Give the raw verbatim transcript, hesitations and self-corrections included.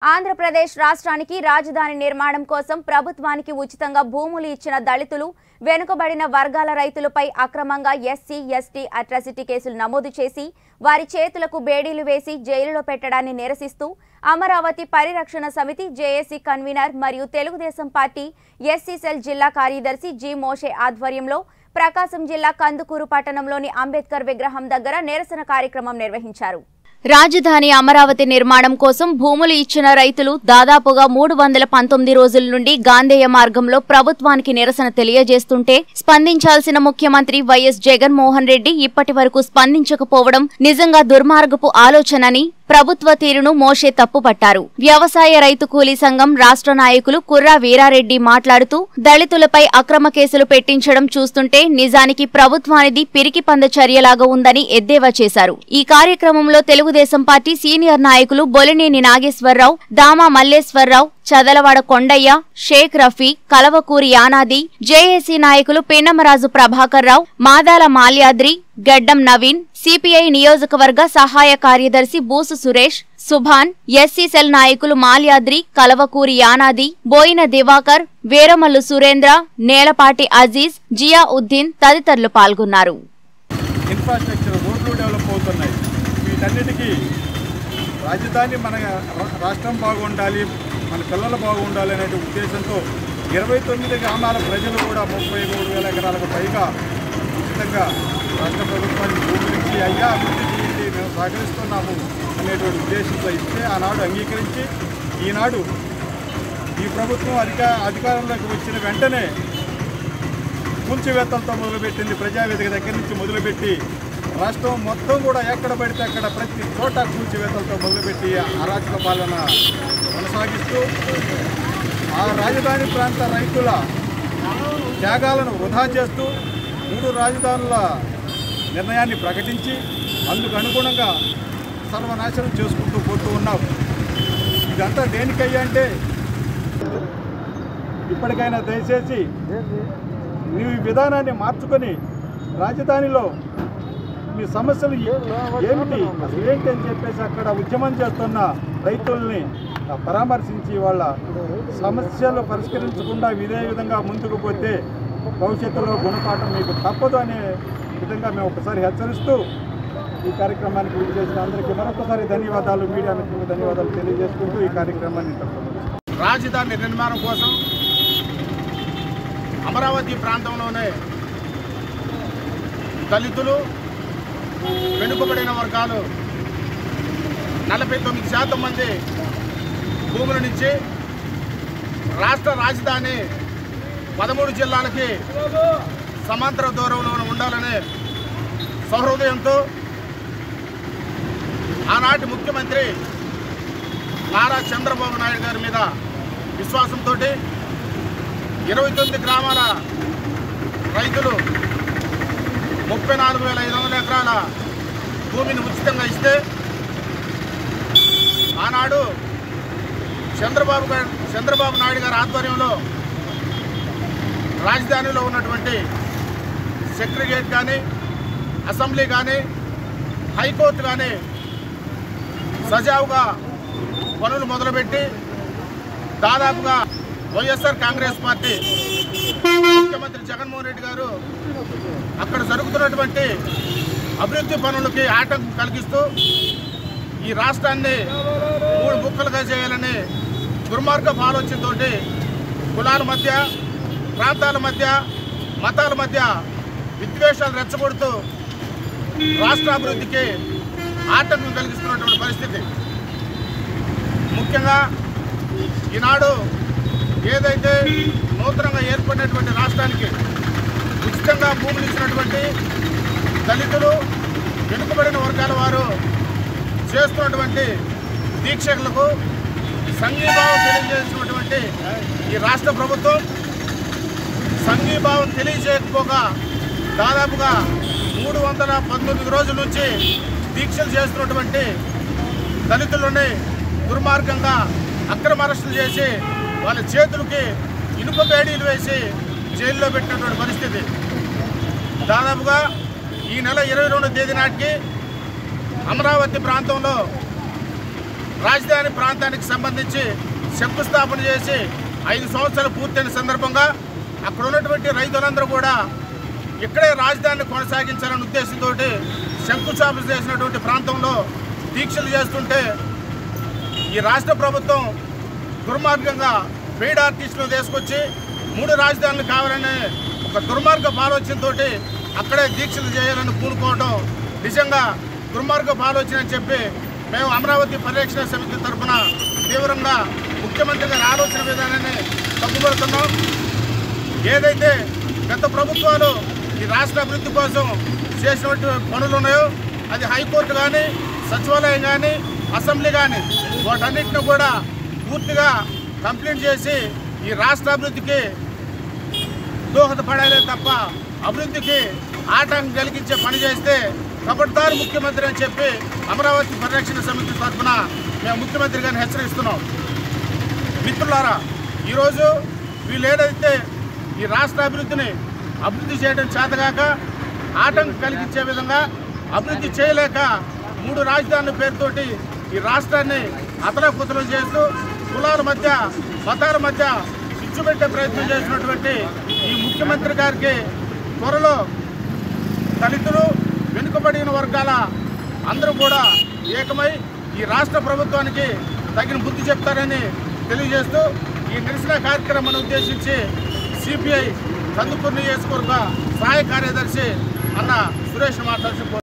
ఆంధ్రప్రదేశ్ రాష్ట్రానికి రాజధాని నిర్మాణం కోసం ప్రభుత్వానికి ఉచితంగా భూములు ఇచ్చిన దళితులు వెనుకబడిన వర్గాల రైతులపై అక్రమంగా ఎస్సీ ఎస్టీ అట్రాసిటీ కేసులు నమోదు చేసి వారి చేతులకు బేడీలు వేసి జైలులో పెట్టడాన్ని నిరసిస్తూ అమరావతి పరిరక్షణ సమితి జేఏసీ కన్వీనర్ మరియు తెలుగుదేశం పార్టీ ఎస్సీ సెల్ జిల్లా కార్యదర్శి జి మోషే ఆధ్వర్యంలో ప్రకాశం జిల్లా కందుకూరు పట్టణంలోని అంబేద్కర్ విగ్రహం దగ్గర నిరసన కార్యక్రమం నిర్వహించారు. రాజధాని అమరావతి నిర్మాణం కోసం భూములు ఇచ్చిన రైతులు దాదాపుగా మూడు వందల పంతొమ్మిది రోజుల నుండి గాంధేయ మార్గంలో ప్రభుత్వానికి నిరసన తెలియజేస్తుంటే స్పందించాల్సిన ముఖ్యమంత్రి వైఎస్ జగన్మోహన్ రెడ్డి ఇప్పటి వరకు స్పందించకపోవడం నిజంగా దుర్మార్గపు ఆలోచనని ప్రభుత్వ తీరును మోషే తప్పుపట్టారు. వ్యవసాయ రైతు కూలీ సంఘం రాష్ట్ర నాయకులు కుర్రా వీరారెడ్డి మాట్లాడుతూ దళితులపై అక్రమ కేసులు పెట్టించడం చూస్తుంటే నిజానికి ప్రభుత్వానిది పిరికి పంద చర్యలాగా ఉందని ఎద్దేవా చేశారు. ఈ కార్యక్రమంలో తెలుగుదేశం పార్టీ సీనియర్ నాయకులు బొలినేని నాగేశ్వరరావు, దామా మల్లేశ్వరరావు, చదలవాడ కొండయ్య, షేక్ రఫీ, కలవకూరి యానాది, జేఏసీ నాయకులు పిన్నమరాజు ప్రభాకర్ రావు, మాదాల మాల్యాద్రి, గడ్డం నవీన్, సిపిఐ నియోజకవర్గ సహాయ కార్యదర్శి బూసు సురేష్, సుభాన్, ఎస్సీ సెల్ నాయకులు మాల్యాద్రి, కలవకూరి యానాది, బోయిన దివాకర్, వీరమల్లు సురేంద్ర, నేలపాటి అజీజ్, జియా ఉద్దీన్ తదితరులు పాల్గొన్నారు. ఇన్ఫ్రాస్ట్రక్చర్ రోడ్లు డెవలప్ అవుతున్నాయి. వీటన్నిటికీ రాజధాని మన రాష్ట్రం బాగుండాలి, మన పిల్లలు బాగుండాలి అనే ఉద్దేశంతో ఇరవై తొమ్మిది గ్రామాల ప్రజలు కూడా ముప్పై మూడు వేల ఎకరాలకు పైగా ఉచితంగా రాష్ట్ర ప్రభుత్వానికి భూములు ఇచ్చి అయ్యా అభివృద్ధి చేయండి మేము సహకరిస్తున్నాము అనేటువంటి ఉద్దేశంతో ఇస్తే ఆనాడు అంగీకరించి ఈనాడు ఈ ప్రభుత్వం అధిక అధికారంలోకి వచ్చిన వెంటనే కూల్చివేతలతో మొదలుపెట్టింది. ప్రజావేదిక దగ్గర నుంచి మొదలుపెట్టి రాష్ట్రం మొత్తం కూడా ఎక్కడ పడితే అక్కడ ప్రతి చోట కూల్చివేతలతో మొదలుపెట్టి అరాచక పాలన కొనసాగిస్తూ ఆ రాజధాని ప్రాంత రైతుల త్యాగాలను వృధా చేస్తూ మూడు రాజధానుల నిర్ణయాన్ని ప్రకటించి అందుకు అనుగుణంగా సర్వనాశనం చేసుకుంటూ పోతూ ఉన్నాం. ఇదంతా దేనికయ్యా అంటే ఇప్పటికైనా దయచేసి మీ విధానాన్ని మార్చుకొని రాజధానిలో మీ సమస్యలు ఏమిటి అసలు ఏంటి అని చెప్పేసి అక్కడ ఉద్యమం చేస్తున్న రైతుల్ని పరామర్శించి వాళ్ళ సమస్యలు పరిష్కరించకుండా ఇదే విధంగా ముందుకు పోతే భవిష్యత్తులో గుణపాఠం మీకు తప్పదు అనే విధంగా మేము ఒకసారి హెచ్చరిస్తూ ఈ కార్యక్రమానికి విడి చేసిన అందరికీ మరొకసారి ధన్యవాదాలు, మీడియా మిత్రులకు ధన్యవాదాలు తెలియజేసుకుంటూ ఈ కార్యక్రమాన్ని రాజధాని నిర్మాణం కోసం అమరావతి ప్రాంతంలోనే దళితులు, వెనుకబడిన వర్గాలు నలభై తొమ్మిది శాతం మంది భూములనిచ్చి రాష్ట్ర రాజధాని పదమూడు జిల్లాలకి సమాంతర దూరంలో ఉండాలనే సహృదయంతో ఆనాటి ముఖ్యమంత్రి నారా చంద్రబాబు నాయుడు గారి మీద విశ్వాసంతో ఇరవై తొమ్మిది గ్రామాల రైతులు ముప్పై నాలుగు వేల ఐదు వందల ఎకరాల భూమిని ఉచితంగా ఇస్తే ఆనాడు చంద్రబాబు గారు చంద్రబాబు నాయుడు గారి ఆధ్వర్యంలో రాజధానిలో ఉన్నటువంటి సెక్రటేరియట్ కానీ, అసెంబ్లీ కానీ, హైకోర్టు కానీ సజావుగా పనులు మొదలుపెట్టి దాదాపుగా వైఎస్ఆర్ కాంగ్రెస్ పార్టీ ముఖ్యమంత్రి జగన్మోహన్ రెడ్డి గారు అక్కడ జరుగుతున్నటువంటి అభివృద్ధి పనులకి ఆటంకం కలిగిస్తూ ఈ రాష్ట్రాన్ని మూడు ముక్కలుగా చేయాలని దుర్మార్గపు ఆలోచనతోటి కులాల మధ్య, ప్రాంతాల మధ్య, మతాల మధ్య విద్వేషాలు రెచ్చగొడుతూ రాష్ట్ర అభివృద్ధికి ఆటంకం కలిగిస్తున్నటువంటి పరిస్థితి. ముఖ్యంగా ఈనాడు ఏదైతే నూతనంగా ఏర్పడినటువంటి రాష్ట్రానికి ఉచితంగా భూములు ఇచ్చినటువంటి దళితులు, వెనుకబడిన వర్గాల వారు చేస్తున్నటువంటి దీక్షకులకు సంఘీభావం తెలియజేసినటువంటి ఈ రాష్ట్ర ప్రభుత్వం సంఘీభావం తెలియజేయకపోగా దాదాపుగా మూడు వందల పంతొమ్మిది రోజుల నుంచి దీక్షలు చేస్తున్నటువంటి దళితులని దుర్మార్గంగా అక్రమ అరెస్టులు చేసి వాళ్ళ చేతులకి ఇనుప బేడీలు వేసి జైల్లో పెట్టినటువంటి పరిస్థితి. దాదాపుగా ఈ నెల ఇరవై రెండో తేదీ నాటికి అమరావతి ప్రాంతంలో రాజధాని ప్రాంతానికి సంబంధించి శంకుస్థాపన చేసి ఐదు సంవత్సరాలు పూర్తయిన సందర్భంగా అక్కడ ఉన్నటువంటి రైతులందరూ కూడా ఇక్కడే రాజధానిని కొనసాగించాలనే ఉద్దేశంతో శంకుస్థాపన చేసినటువంటి ప్రాంతంలో దీక్షలు చేస్తుంటే ఈ రాష్ట్ర ప్రభుత్వం దుర్మార్గంగా పెయిడ్ ఆర్టిస్టులు తీసుకొచ్చి మూడు రాజధానులు కావాలనే ఒక దుర్మార్గపు ఆలోచనతో అక్కడే దీక్షలు చేయాలని కూడుకోవడం నిజంగా దుర్మార్గపు ఆలోచన అని చెప్పి మేము అమరావతి పరిరక్షణ సమితి తరఫున తీవ్రంగా ముఖ్యమంత్రి గారి ఆలోచన విధానాన్ని తప్పుపడుతున్నాం. ఏదైతే గత ప్రభుత్వాలు ఈ రాష్ట్ర అభివృద్ధి కోసం చేసినటువంటి పనులు ఉన్నాయో అది హైకోర్టు కానీ సచివాలయం కానీ అసెంబ్లీ కానీ వాటన్నిటిని కూడా పూర్తిగా కంప్లీట్ చేసి ఈ రాష్ట్ర అభివృద్ధికి దోహదపడాలే తప్ప అభివృద్ధికి ఆటంకం కలిగించే పని చేస్తే కబడ్దారు ముఖ్యమంత్రి అని చెప్పి అమరావతి పరిరక్షణ సమితి తరఫున మేము ముఖ్యమంత్రి గారిని హెచ్చరిస్తున్నాం. మిత్రులారా, ఈరోజు వీళ్ళు ఏదైతే ఈ రాష్ట్ర అభివృద్ధిని అభివృద్ధి చేయడం చేతగాక ఆటంకం కలిగించే విధంగా అభివృద్ధి చేయలేక మూడు రాజధానుల పేరుతోటి ఈ రాష్ట్రాన్ని అతలాకుతలం చేస్తూ కులాల మధ్య మతాల మధ్య చిచ్చు పెట్టే ప్రయత్నం చేసినటువంటి ఈ ముఖ్యమంత్రి గారికి త్వరలో దళితులు వెనుకబడిన వర్గాల అందరూ కూడా ఏకమై ఈ రాష్ట్ర ప్రభుత్వానికి తగిన బుద్ధి చెప్తారని తెలియజేస్తూ ఈ నిరసన కార్యక్రమాన్ని ఉద్దేశించి సిపిఐ కందుకూరు నియోజకవర్గ సహాయ కార్యదర్శి అన్న సురేష్ మాట్లాడుతూ